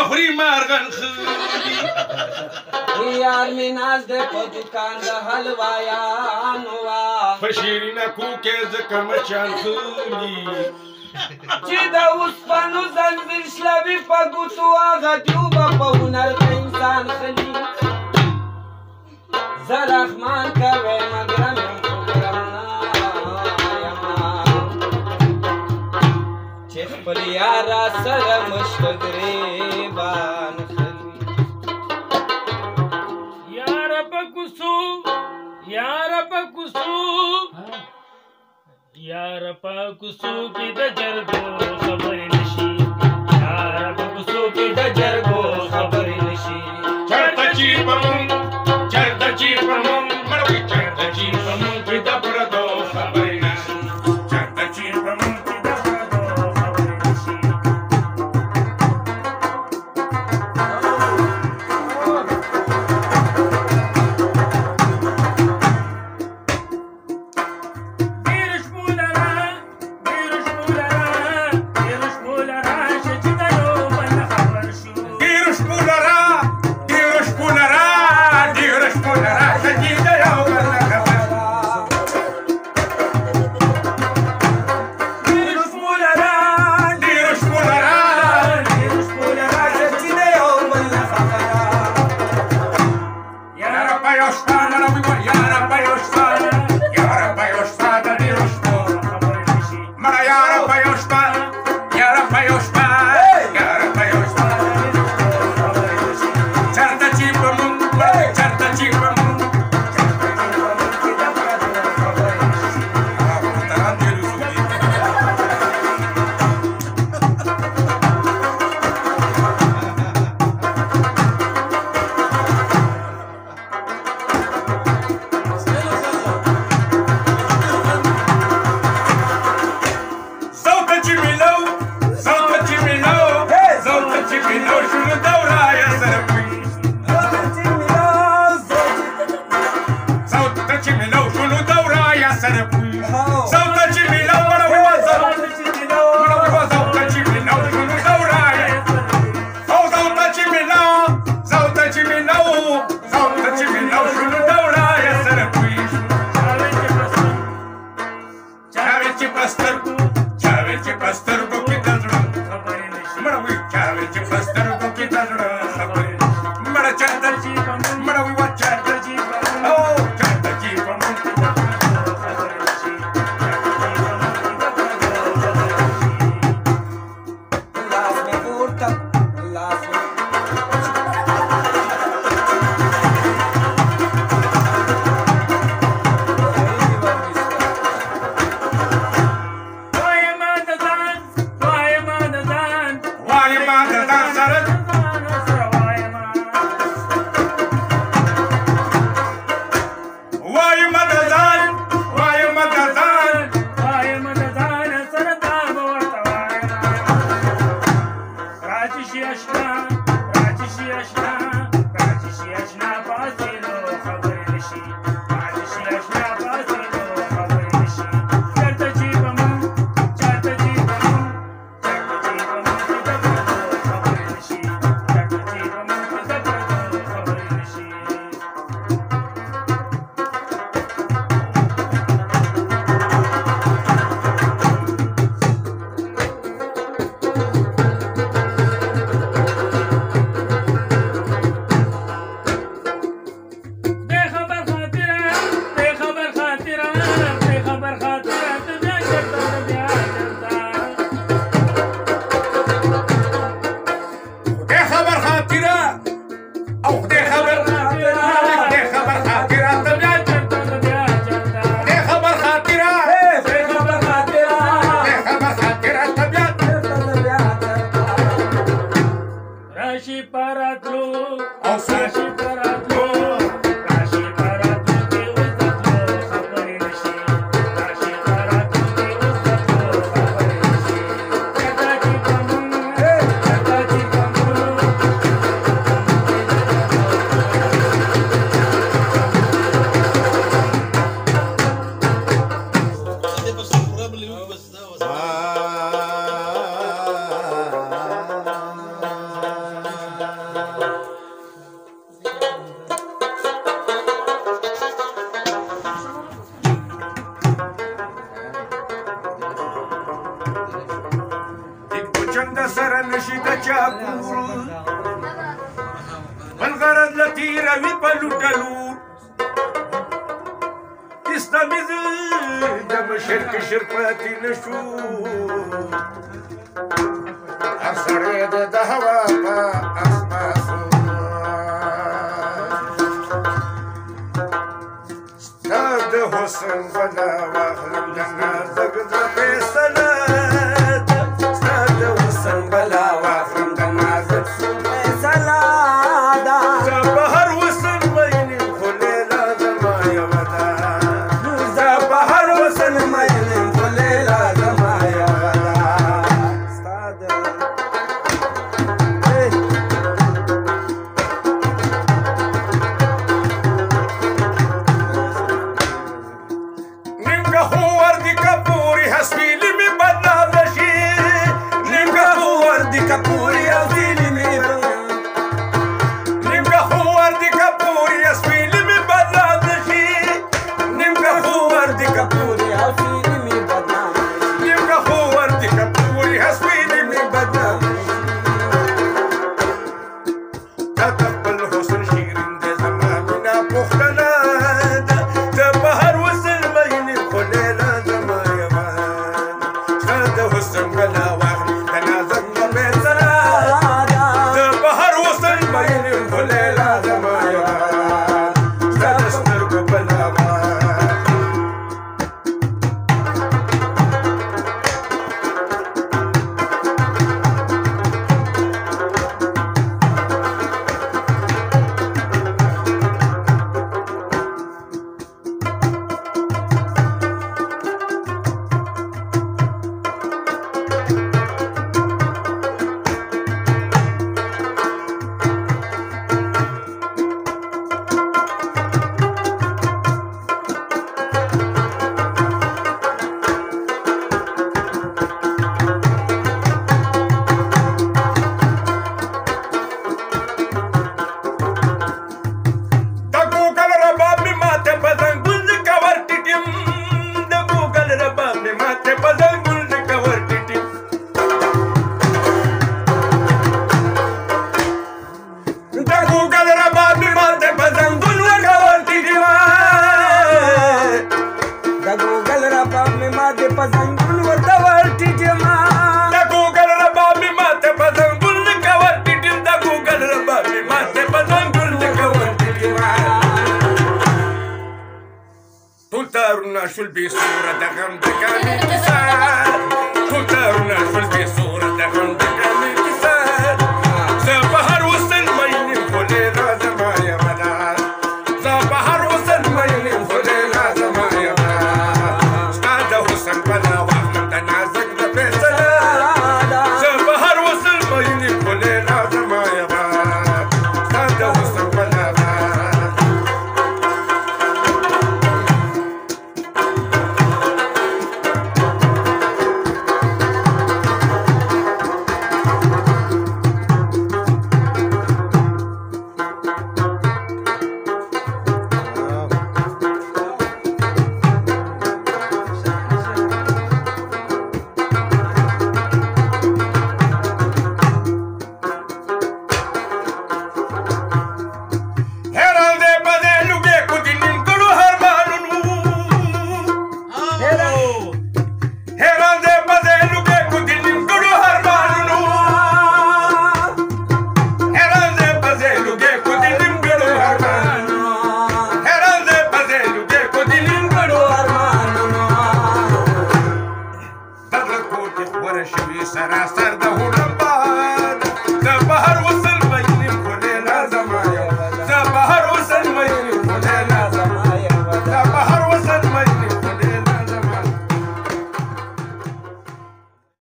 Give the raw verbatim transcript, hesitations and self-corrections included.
خوري مارغن خلي یار می ناز دې په دوکان د حلوایانو وا په شیرینه کوکې ځکه مچان خلي چې د اوسپنو زنځیر شلوي په ګوتو هغه ډوبه په هنر د انسان خلي زه رحمان کوې مګرم یم خو ګرمنا چې خپل یار را سره مشته ګریبان خلي یار په کوڅو یار په کوڅو یار په کوڅو کې د جرګو خبرې نشي یار په کوڅو کې د جرګو خبرې نشي چرته چې په مونږ چرته چې په مونږ مړوي چرته چې په مونږ کې د پردو خبرې نشي چرته چې په مونږ کې د پردو خبرې نشي کور من غرض له تېروي په لوټلو اسلامي د مشر کشر پاتې نه شو هر سړی د هوا په اسماسو ستا د حسن بلا واخلم د نازک زړه فیصله ده ستا د حسن بلا واخلم د نازک زړه فیصله ده زه په هر وصل مین یم خو لیلا زما یوه ده زه په هر وصل مین یم خو لیلا زما یوه ده ستا د نیمګه خو وردي که پورې هسویلې مې بدنامه شي نیمګه خو وردي که پورې هسویلې مې نیمګه خو وردي که پورې هسویلې مې بدنامه شي نیمګه خو وردي که پورې هسویلې مې بدنامه شي نیمګه خو وردي که پورې هسویلې مې بدنامه شي دا د خپل حسن شیرین دی زما مینه پوښتنه ده زه په هر وصل مین یم خو لیلا زما یوه ستا د حسن بلا واخلي د نازک په فیصله ده زه په هر وصل مین یم خو لیلا زما یوه ستا د سترګو بلا واخلي د ګوګل رباب مې ماته په زنګون د کور ټیټیم د ګوګل رباب مې ماته په زنګون د کور ټیټیم د ګوګل رباب مې ماته په زنګون د کور ټیټیم د ګوګل رباب مې ماته په زنګون ورته ور ټیټیم د ګوګل رباب مې ماته په زنګون د کور ټیټیم د ګوګل رباب مې ماته په زنګون د کور ټیټیم ټول تارونه شول بې سوره د غم د ګامې کیسه ټول تارونه شول بې سوره د غم د